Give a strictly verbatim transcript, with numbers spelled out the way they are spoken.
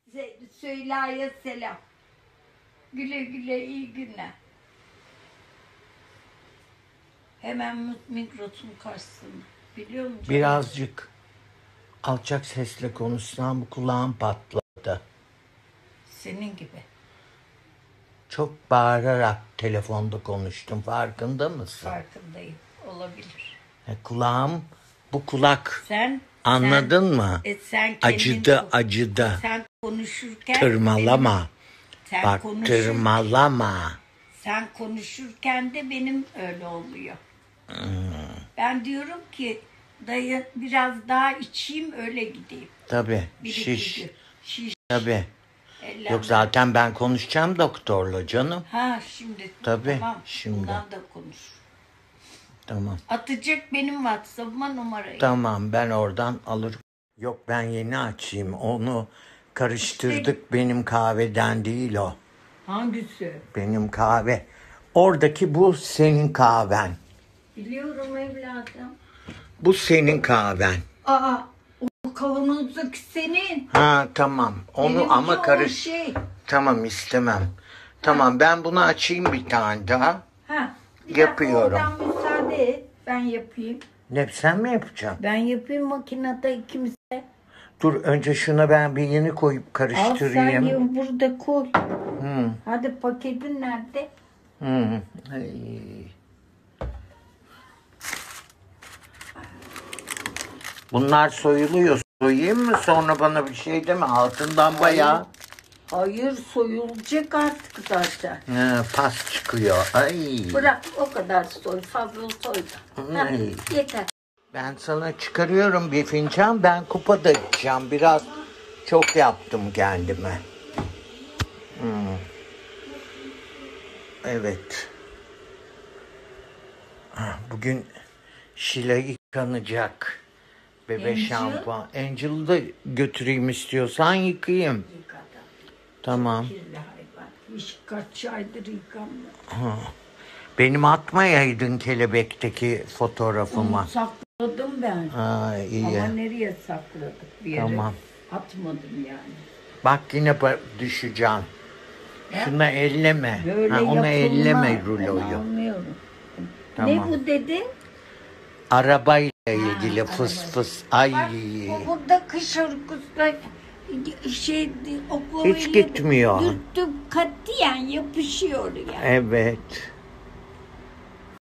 Süheyla'ya selam. Güle güle, iyi günler. Hemen Migros'un karşısında. Biliyor musun? Birazcık alçak sesle konuşsam kulağım patladı. Senin gibi. Çok bağırarak telefonda konuştum. Farkında mısın? Farkındayım. Olabilir. E, kulağım, bu kulak. Sen Anladın sen, mı? E, sen kendin, acıdı, acıdı. Sen konuşurken... Tırmalama. Benim, sen Bak konuşur, tırmalama. Sen konuşurken de benim öyle oluyor. Hmm. Ben diyorum ki dayı biraz daha içeyim öyle gideyim. Tabii. Bir Şiş. Şiş. Tabii. Eller. Yok zaten ben konuşacağım doktorla canım. Ha şimdi. Tabii. Tamam. Şimdi. Bundan da konuş. Tamam. Atacak benim WhatsApp'ıma numarayı. Tamam ben oradan alırım. Yok ben yeni açayım. Onu karıştırdık. İşte, benim kahveden değil o. hangisi? Benim kahve. Oradaki bu senin kahven. Biliyorum evladım. Bu senin kahven. Aa, o kavanozdaki senin. Ha tamam. Onu Benimki ama karış. Şey. Tamam istemem. Tamam ha. Ben bunu açayım bir tane daha. Ha. Yapıyorum. Oradan müsaade et. Ben yapayım. Ne sen mi yapacaksın? Ben yapayım makinede ikimiz de. Dur önce şuna ben bir yeni koyup Al karıştırayım. sen burada koy. Hmm. Hadi paketin nerede? Hmm. Ay. Bunlar soyuluyor. Soyayım mı sonra bana bir şey deme. Altından bayağı Hayır soyulacak artık zaten. he, pas çıkıyor. Ay. Bırak o kadar soy. Fazla soy da. Ha, Ay. yeter. Ben sana çıkarıyorum bir fincan. Ben kupa da içeceğim. Biraz çok yaptım kendime. Hmm. Evet. Bugün Şila yıkanacak. Bebe Angel? şampuan. Angel'ı da götüreyim istiyorsan yıkayayım. Yıkadım. Tamam. Kirli hayvan. Hiç kaç aydır yıkanmıyor. Ha. Benim atmayaydın kelebekteki fotoğrafıma. Onu sakladım ben. Ha, iyi. Ama nereye sakladık bir yere? Tamam. Atmadım yani. Bak yine ba- düşeceksin. Şuna elleme. Böyle Ha, onu elleme yapılmaz. Ben ruloyu. anlıyorum. Tamam. Ne bu dedi? Arabayla ilgili fıs arabayla. fıs. Ay. Bak, o burada kış uykusunda şey oklavayı Hiç gitmiyor. dürttüm katiyen yapışıyor yani. Evet.